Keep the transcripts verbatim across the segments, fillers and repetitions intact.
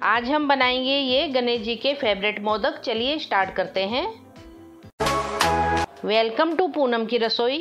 आज हम बनाएंगे ये गणेश जी के फेवरेट मोदक। चलिए स्टार्ट करते हैं। वेलकम टू पूनम की रसोई।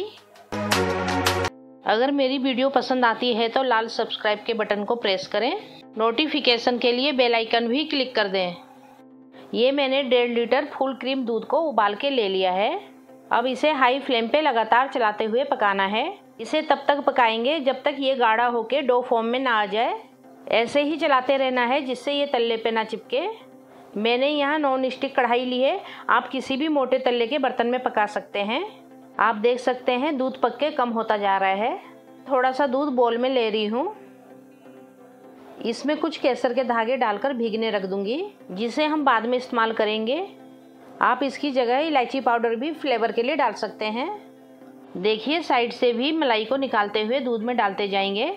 अगर मेरी वीडियो पसंद आती है तो लाल सब्सक्राइब के बटन को प्रेस करें। नोटिफिकेशन के लिए बेल आइकन भी क्लिक कर दें। ये मैंने डेढ़ लीटर फुल क्रीम दूध को उबाल के ले लिया है। अब इसे हाई फ्लेम पे लगातार चलाते हुए पकाना है। इसे तब तक पकाएंगे जब तक ये गाढ़ा होके डो फॉर्म में ना आ जाए। ऐसे ही चलाते रहना है जिससे ये तल्ले पे ना चिपके। मैंने यहाँ नॉन स्टिक कढ़ाई ली है, आप किसी भी मोटे तल्ले के बर्तन में पका सकते हैं। आप देख सकते हैं दूध पक के कम होता जा रहा है। थोड़ा सा दूध बोल में ले रही हूँ। इसमें कुछ केसर के धागे डालकर भीगने रख दूंगी, जिसे हम बाद में इस्तेमाल करेंगे। आप इसकी जगह इलायची पाउडर भी फ्लेवर के लिए डाल सकते हैं। देखिए साइड से भी मलाई को निकालते हुए दूध में डालते जाएंगे।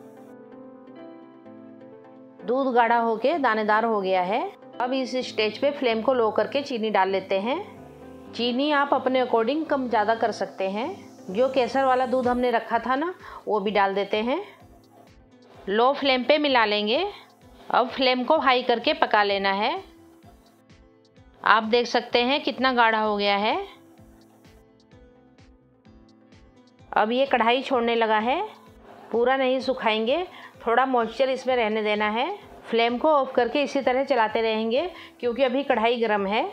दूध गाढ़ा होके दानेदार हो गया है। अब इस स्टेज पे फ्लेम को लो करके चीनी डाल लेते हैं। चीनी आप अपने अकॉर्डिंग कम ज़्यादा कर सकते हैं। जो केसर वाला दूध हमने रखा था ना, वो भी डाल देते हैं। लो फ्लेम पे मिला लेंगे। अब फ्लेम को हाई करके पका लेना है। आप देख सकते हैं कितना गाढ़ा हो गया है। अब ये कढ़ाई छोड़ने लगा है। पूरा नहीं सुखाएंगे, थोड़ा मॉइस्चर इसमें रहने देना है। फ्लेम को ऑफ करके इसी तरह चलाते रहेंगे क्योंकि अभी कढ़ाई गर्म है।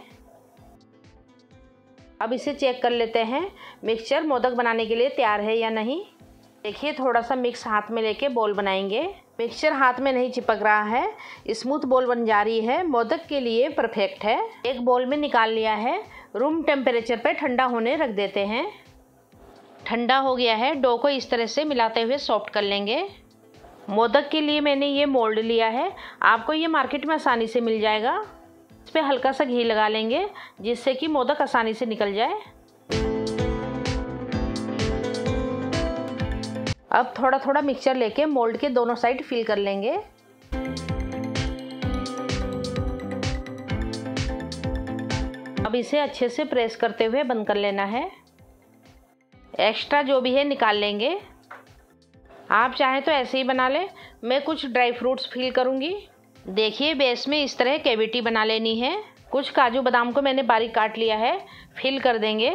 अब इसे चेक कर लेते हैं मिक्सचर मोदक बनाने के लिए तैयार है या नहीं। देखिए थोड़ा सा मिक्स हाथ में लेके बॉल बनाएंगे। मिक्सचर हाथ में नहीं चिपक रहा है, स्मूथ बॉल बन जा रही है। मोदक के लिए परफेक्ट है। एक बॉल में निकाल लिया है। रूम टेम्परेचर पे ठंडा होने रख देते हैं। ठंडा हो गया है। डो को इस तरह से मिलाते हुए सॉफ्ट कर लेंगे। मोदक के लिए मैंने ये मोल्ड लिया है, आपको ये मार्केट में आसानी से मिल जाएगा। इस पर हल्का सा घी लगा लेंगे जिससे कि मोदक आसानी से निकल जाए। अब थोड़ा थोड़ा मिक्सचर लेके मोल्ड के दोनों साइड फिल कर लेंगे। अब इसे अच्छे से प्रेस करते हुए बंद कर लेना है। एक्स्ट्रा जो भी है निकाल लेंगे। आप चाहें तो ऐसे ही बना लें। मैं कुछ ड्राई फ्रूट्स फिल करूंगी। देखिए बेस में इस तरह कैविटी बना लेनी है। कुछ काजू बादाम को मैंने बारीक काट लिया है, फिल कर देंगे।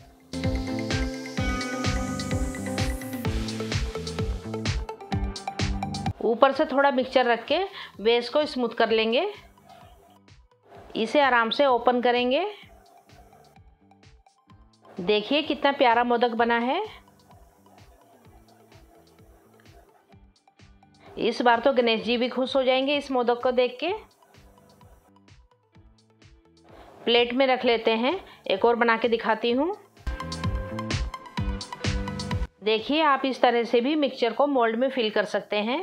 ऊपर से थोड़ा मिक्सचर रख के बेस को स्मूथ कर लेंगे। इसे आराम से ओपन करेंगे। देखिए कितना प्यारा मोदक बना है। इस बार तो गणेश जी भी खुश हो जाएंगे इस मोदक को देख के। प्लेट में रख लेते हैं। एक और बना के दिखाती हूँ। देखिए आप इस तरह से भी मिक्सचर को मोल्ड में फिल कर सकते हैं।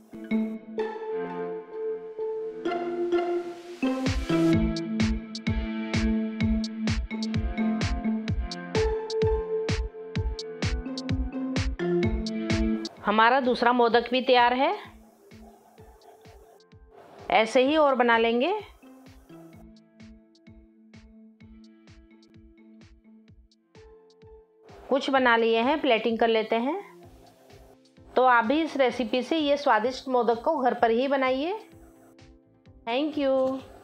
हमारा दूसरा मोदक भी तैयार है। ऐसे ही और बना लेंगे। कुछ बना लिए हैं, प्लेटिंग कर लेते हैं। तो आप भी इस रेसिपी से ये स्वादिष्ट मोदक को घर पर ही बनाइए। Thank you.